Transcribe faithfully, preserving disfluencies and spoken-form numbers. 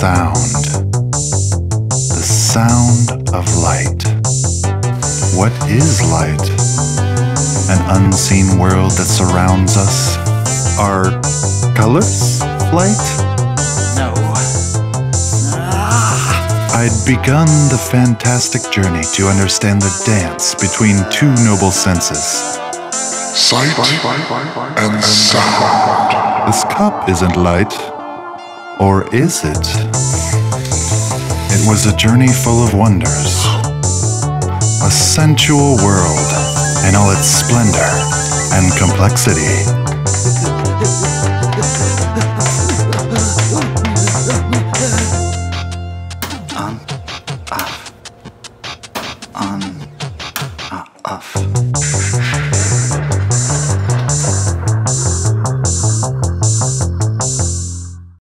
sound. The sound of light. What is light? An unseen world that surrounds us? Are colors light? No. I'd begun the fantastic journey to understand the dance between two noble senses. Sight and sound. This cup isn't light. Or is it? It was a journey full of wonders. A sensual world in all its splendor and complexity.